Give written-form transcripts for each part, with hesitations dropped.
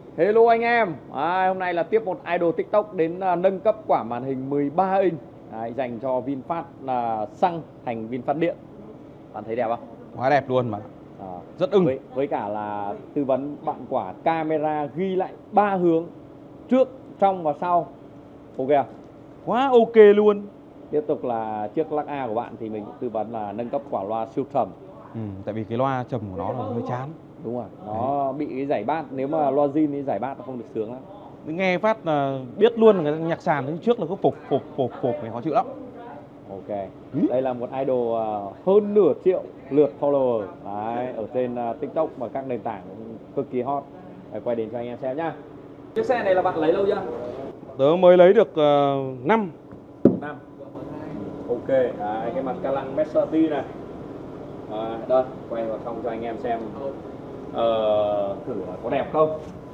Hello anh em, hôm nay là tiếp một idol TikTok đến nâng cấp quả màn hình 13 inch dành cho VinFast xăng thành VinFast điện. Bạn thấy đẹp không? Quá đẹp luôn mà. Rất ưng. Với cả là tư vấn bạn quả camera ghi lại 3 hướng, trước, trong và sau. Ok không? Quá ok luôn. Tiếp tục là chiếc lắc A của bạn thì mình cũng tư vấn là nâng cấp quả loa siêu trầm. Tại vì cái loa trầm của nó là hơi chán. Đúng rồi, nó bị cái giải bát, nếu mà loa zin thì giải bát nó không được sướng lắm. Nghe phát là biết luôn cái nhạc sàn trước là cứ phục thì khó chịu lắm. Ok, đây là một idol hơn nửa triệu lượt follower đấy, ở trên TikTok và các nền tảng cực kỳ hot. Quay đến cho anh em xem nhá. Chiếc xe này là bạn lấy lâu chưa? Tớ mới lấy được 5 năm. Ok, đấy, cái mặt ca lăng Mercedes này. Đây, quay vào trong cho anh em xem thử là có đẹp không.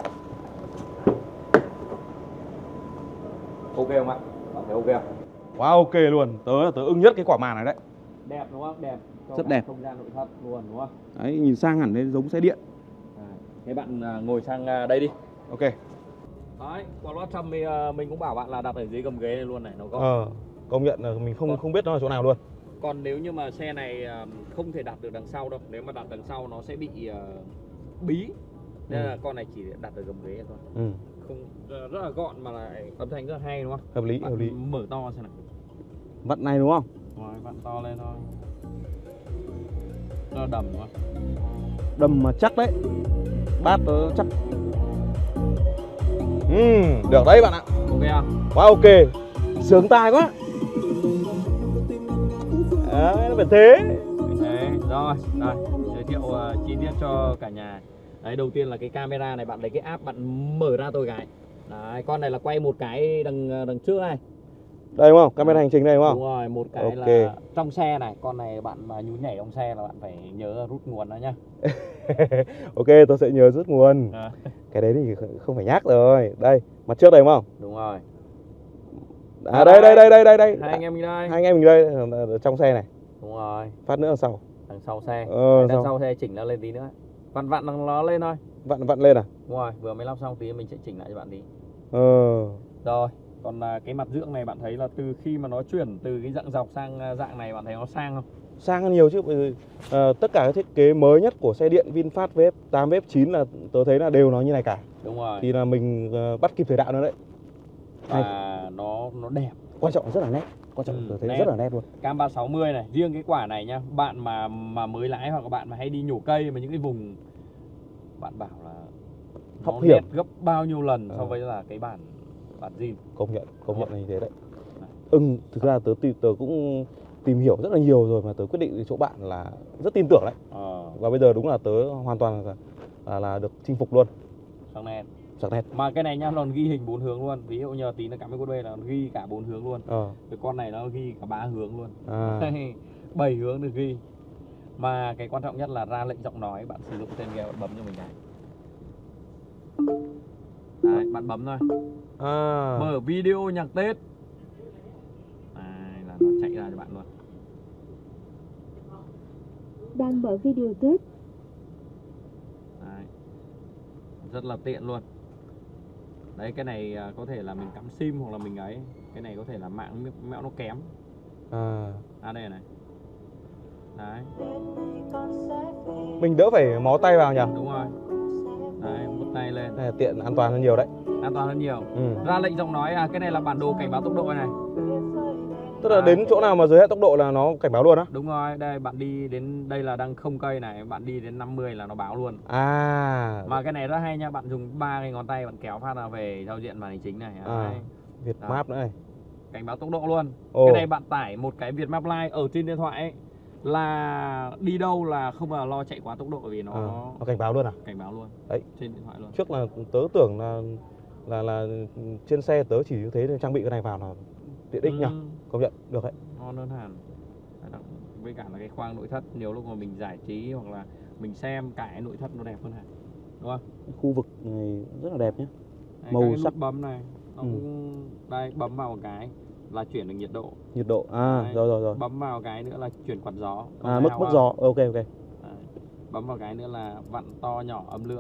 Ok không ạ? Bạn thấy ok không? Quá ok luôn. Tớ ưng nhất cái quả màn này đấy. Đẹp đúng không? Đẹp. Rất đẹp. Không gian nội thất luôn đúng không? Đấy, nhìn sang hẳn lên giống xe điện. Thế bạn ngồi sang đây đi. Ok. Đấy, quả loa trầm thì mình cũng bảo bạn là đặt ở dưới gầm ghế này luôn này, nó có. Công nhận là mình không biết nó ở chỗ nào luôn. Còn nếu như mà xe này không thể đặt được đằng sau đâu, nếu mà đặt đằng sau nó sẽ bị bí. Nên là con này chỉ đặt ở gầm ghế thôi. Không, rất là gọn mà lại âm thanh rất là hay đúng không? Hợp lý. Mở to xem nào. Vặn này đúng không? Rồi, vặn to lên thôi. Rất là đầm đúng không? Đầm mà chắc đấy. Bát nó chắc. Được đấy bạn ạ. Ok không? Quá ok. Sướng tai quá. Đấy, nó phải thế. Đấy, rồi, đây, giới thiệu chi tiết cho cả nhà. Đấy, đầu tiên là cái camera này, bạn lấy cái app bạn mở ra tôi cái. Đấy, con này là quay một cái đằng trước này. Đây đúng không? Camera hành trình đây đúng không? Đúng rồi, một cái okay. là trong xe này, con này bạn mà nhún nhảy trong xe là bạn phải nhớ rút nguồn đó nhá. Ok, tôi sẽ nhớ rút nguồn. Cái đấy thì không phải nhắc rồi. Đây, mặt trước đây đúng không? Đúng rồi. Đây. Hai anh em mình đây. Hai anh em mình đây, trong xe này. Đúng rồi. Phát nữa đằng sau. Đằng sau xe. Đằng sau xe chỉnh nó lên tí nữa. Vặn nó lên thôi. Vặn lên à? Đúng rồi, vừa mới lắp xong tí mình sẽ chỉnh lại cho bạn tí. Rồi, còn cái mặt dưỡng này bạn thấy là từ khi mà nó chuyển từ cái dạng dọc sang dạng này bạn thấy nó sang không? Sang hơn nhiều chứ. Tất cả các thiết kế mới nhất của xe điện VinFast VF8, VF9 là tớ thấy là đều nó như này cả. Đúng rồi. Thì là mình bắt kịp thời đại nữa đấy. Và nó đẹp. Quan trọng rất là nét. Quan trọng tớ thấy rất là nét luôn. Cam 360 này, riêng cái quả này nhá, bạn mà mới lái hoặc là bạn mà hay đi nhổ cây mà những cái vùng bạn bảo là nó nét gấp bao nhiêu lần so với là cái bản zin. Công nhận là như thế đấy. Thực ra tớ cũng tìm hiểu rất là nhiều rồi mà tớ quyết định chỗ bạn là rất tin tưởng đấy. Và bây giờ đúng là tớ hoàn toàn là được chinh phục luôn. Sắc nét. Mà cái này nhá, nó ghi hình 4 hướng luôn. Ví dụ như tí nó cắm cái cốt B là nó ghi cả 4 hướng luôn. Cái con này nó ghi cả 3 hướng luôn. 7 hướng được ghi. Mà cái quan trọng nhất là ra lệnh giọng nói, bạn sử dụng tên ghế bạn bấm cho mình này. Đấy, bạn bấm thôi. Mở video nhạc Tết. Đấy, là nó chạy ra cho bạn luôn. Đang mở video Tết. Đấy. Rất là tiện luôn. Đấy, cái này có thể là mình cắm sim hoặc là mình ấy. Cái này có thể là mạng mẹo nó kém. Đây này. Đấy. Mình đỡ phải mó tay vào nhỉ? Đúng rồi. Đấy, mút tay lên. Này là tiện, an toàn hơn nhiều đấy. An toàn hơn nhiều. Ra lệnh giọng nói, cái này là bản đồ cảnh báo tốc độ này. Tức là đến chỗ nào mà giới hạn tốc độ là nó cảnh báo luôn á? Đúng rồi, đây bạn đi đến đây là đang 0 cây này, bạn đi đến 50 là nó báo luôn. Mà cái này rất hay nha, bạn dùng 3 cái ngón tay bạn kéo phát ra về giao diện màn hình chính này. Vietmap nữa này. Cảnh báo tốc độ luôn. Cái này bạn tải một cái Vietmap Lite ở trên điện thoại ấy, là đi đâu là không bao giờ lo chạy quá tốc độ vì nó cảnh báo luôn à? Cảnh báo luôn. Đấy, trên điện thoại luôn. Trước là tớ tưởng là trên xe tớ chỉ như thế nên trang bị cái này vào là tiện ích nhỉ. Công nhận được đấy. Ngon hơn hẳn. Với cả là cái khoang nội thất nhiều lúc mà mình giải trí hoặc là mình xem cái nội thất nó đẹp hơn hẳn. Đúng không? Khu vực này rất là đẹp nhé. Đấy, màu cái sắc nút bấm này nó cũng đây, bấm vào một cái là chuyển được nhiệt độ. Đấy, rồi. Bấm vào cái nữa là chuyển quạt gió. Mức gió. Ok. Đấy. Bấm vào cái nữa là vặn to nhỏ âm lượng.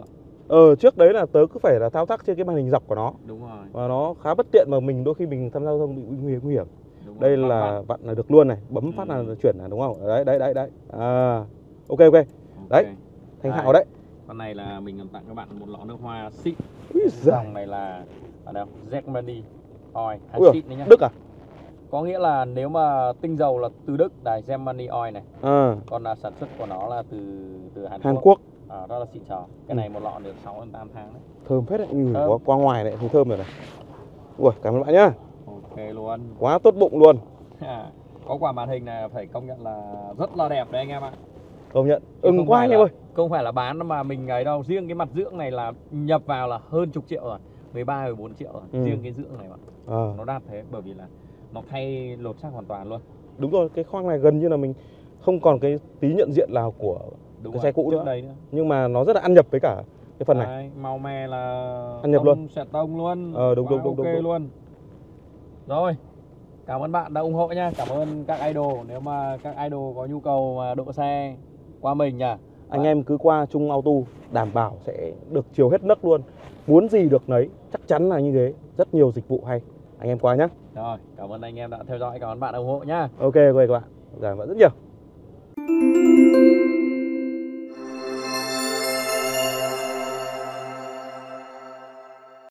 Trước đấy là tớ cứ phải là thao tác trên cái màn hình dọc của nó. Đúng rồi. Và nó khá bất tiện mà đôi khi mình tham gia giao thông bị nguy hiểm. Đúng Đây rồi, là vặn là được luôn này, bấm phát là chuyển là đúng không? Đấy. Ok. Đấy, thành thạo đấy. Con này là mình còn tặng các bạn một lọ nước hoa xịn. Úi dòng này là ở đâu? Germany Oil, hàng xịn đấy nhá. Đức à? Có nghĩa là nếu mà tinh dầu là từ Đức, đài Germany Oil này. Còn là sản xuất của nó là từ Hàn Quốc. Đó là xịn sò. Cái này một lọ được 6 đến 8 tháng đấy. Thơm phết đấy, có qua ngoài này thì thơm rồi này. Ui, cảm ơn bạn nhá. Ok luôn. Quá tốt bụng luôn. Có quả màn hình này phải công nhận là rất là đẹp đấy anh em ạ. Công nhận, quá anh em ơi. Không phải là bán mà mình ấy đâu, riêng cái mặt dưỡng này là nhập vào là hơn chục triệu rồi, 13-14 triệu rồi, riêng cái dưỡng này mà. Nó đắt thế bởi vì là nó thay lột xác hoàn toàn luôn. Đúng rồi, cái khoang này gần như là mình không còn cái tí nhận diện nào của cái xe cũ nữa. Nhưng mà nó rất là ăn nhập với cả cái phần này. Màu mè là ăn nhập luôn. Xẹt tông luôn. Đúng luôn. Rồi. Cảm ơn bạn đã ủng hộ nha. Cảm ơn các idol. Nếu mà các idol có nhu cầu độ xe qua mình nha, anh em cứ qua Trung Auto đảm bảo sẽ được chiều hết nấc luôn. Muốn gì được nấy, chắc chắn là như thế. Rất nhiều dịch vụ hay. Anh em qua nhé. Rồi, cảm ơn anh em đã theo dõi, cảm ơn bạn đã ủng hộ nhá. Ok các bạn. Cảm ơn rất nhiều.